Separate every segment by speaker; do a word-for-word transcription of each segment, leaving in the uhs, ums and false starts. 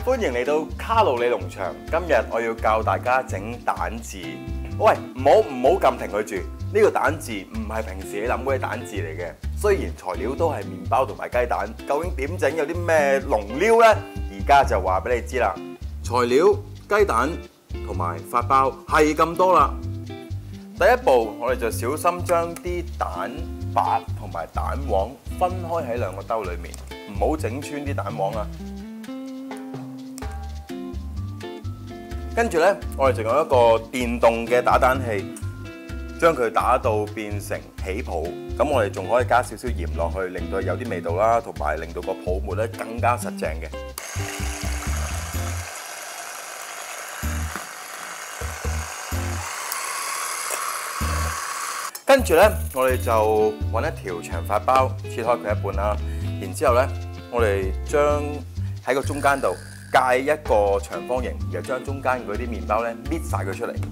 Speaker 1: 歡迎嚟到卡路里農場。今日我要教大家整蛋治。喂，唔好唔好撳停佢住。呢個蛋治唔係平時你諗嗰啲蛋治嚟嘅。雖然材料都係麵包同埋雞蛋，究竟點整有啲咩龍料呢？而家就話俾你知啦。材料雞蛋同埋發包係咁多啦。第一步，我哋就小心將啲蛋白同埋蛋黃分開喺兩個兜裏面，唔好整穿啲蛋黃啊！跟住呢，我哋就用一個電動嘅打蛋器，將佢打到變成起泡。咁我哋仲可以加少少鹽落去，令到有啲味道啦，同埋令到個泡沫咧更加實淨嘅。跟住呢，我哋就揾一條長發包，切開佢一半啦。然之後呢，我哋將喺個中間度界一個長方形，然後將中間嗰啲麵包咧搣晒佢出嚟。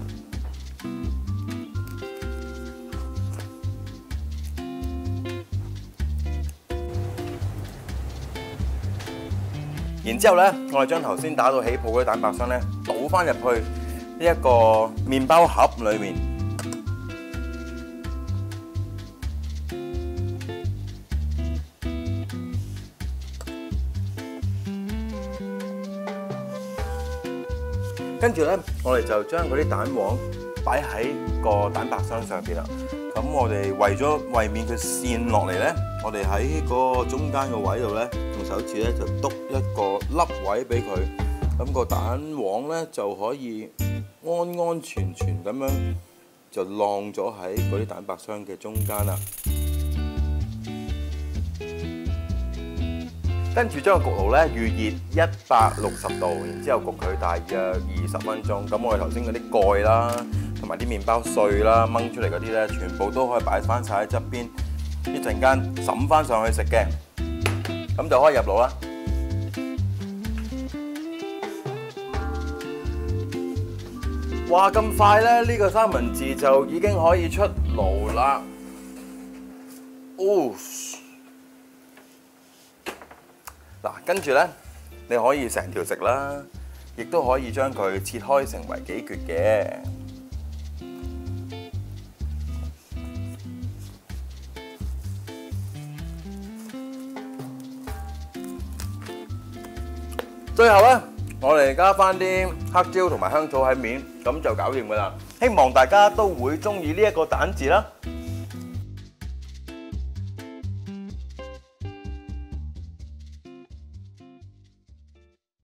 Speaker 1: 然之後咧，我哋將頭先打到起泡嗰啲蛋白霜咧倒翻入去呢一個麵包盒裏面。跟住咧，我哋就將嗰啲蛋黃擺喺個蛋白霜上邊啦。咁我哋為咗為免佢跣落嚟咧，我哋喺個中間個位度咧，用手指咧就篤一個凹位俾佢。咁個蛋黃咧就可以安安全全咁樣就晾咗喺嗰啲蛋白霜嘅中間啦。跟住將個焗爐咧預熱一百六十度，然之後焗佢大約二十分鐘。咁我哋頭先嗰啲蓋啦，同埋啲麵包碎啦，掹出嚟嗰啲咧，全部都可以擺翻晒喺側邊，一陣間揼翻上去食嘅。咁就可以入爐啦。哇！咁快咧，呢個三文治就已經可以出爐啦。哦！嗱，跟住咧，你可以成條食啦，亦都可以將佢切開成為幾橛嘅。最後咧，我哋加翻啲黑椒同埋香草喺面，咁就搞掂噶啦。希望大家都會中意呢一個蛋治啦〜